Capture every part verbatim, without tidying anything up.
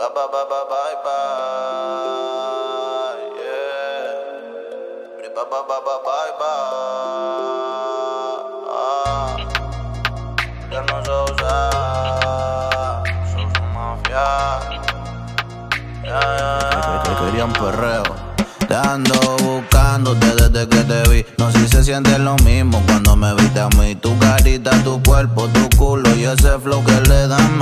Bye bye bye bye bye bye. Yeah. Bye bye bye bye bye bye. Ah. Ya no se usa. Sos un mafia. Yeah, yeah. Te querían perreo. Te ando buscándote desde que te vi. No sé si se siente lo mismo cuando me viste a mí. Tu carita, tu cuerpo, tu culo y ese flow que le dan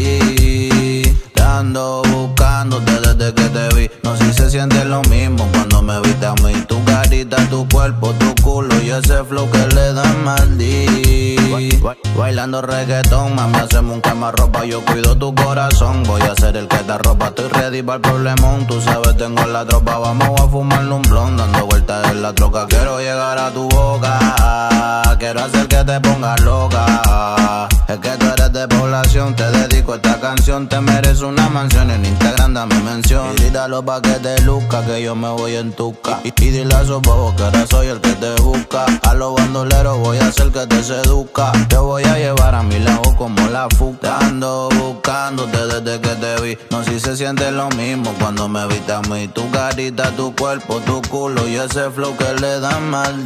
maldí. Te ando buscándote desde que te vi. No sé si se siente lo mismo cuando me viste a mí. Tu carita, tu cuerpo, tu culo y ese flow que le dan maldí. Bailando reggaetón, mami, hacemos un quemarropa. Yo cuido tu corazón, voy a ser el que te arropa. Estoy ready para el problemón, tú sabes, tengo la tropa. Vamos a fumarle un blond, dando vueltas en la troca. Quiero llegar a tu boca, quiero hacer que te pongas loca. Es que tú eres de población, te dedico esta canción. Te mereces una mansión, en Instagram dame mención. Y dítalo pa' que te luzca, que yo me voy en tuca. Y, y dile a esos bobos que ahora soy el que te busca. A los bandoleros voy a hacer que te seduzca. Te voy a llevar a mi lado como la fuca. Te ando buscándote desde que te vi. No sé si se siente lo mismo cuando me viste a mí. Tu carita, tu cuerpo, tu culo y ese flow que le dan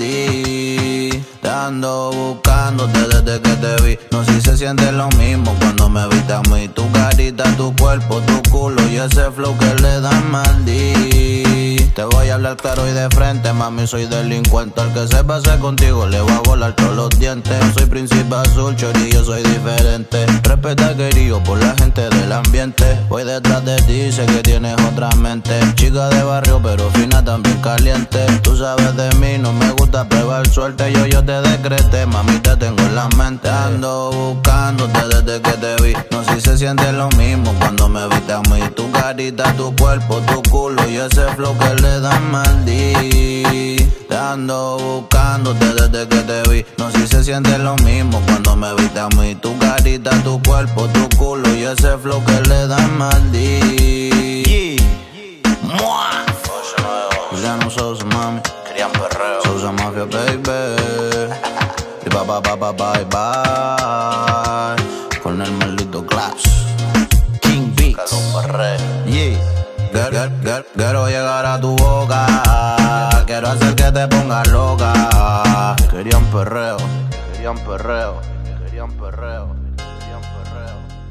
maldí. Te ando buscándote desde que te vi. No sé si se siente lo mismo cuando me viste a mí. Tu carita, tu cuerpo, tu culo y ese flow que le dan maldí. Te voy a hablar claro y de frente, mami, soy delincuente. Al que se pase contigo le voy a volar todos los dientes. No soy príncipe azul, chori, yo soy diferente. Respeta querido por la gente del ambiente. Voy detrás de ti, sé que tienes otra mente. Chica de barrio pero fina, también caliente. Tú sabes de mí, no me gusta probar suerte. Yo, yo te decreté, mami, te tengo en la mente. Ando buscándote desde que te vi. No sé si se siente lo mismo cuando me viste a mí. Tu carita, tu cuerpo, tu culo y ese flow que le dan maldí. Te ando buscándote desde que te vi. No sé si se siente lo mismo cuando me viste a mí. Tu carita, tu cuerpo, tu culo y ese flow que le dan maldí. Yeah. Mua. Ya no Sousa, mami. Querían perreo. Sousa Mafia, baby. Y bye bye bye bye bye bye. Con el maldito Claps. King Beats. Yeah. Quiero, quiero, quiero llegar a tu boca. Quiero hacer que te pongas loca. Querían perreo. Querían perreo. Querían perreo. Querían perreo.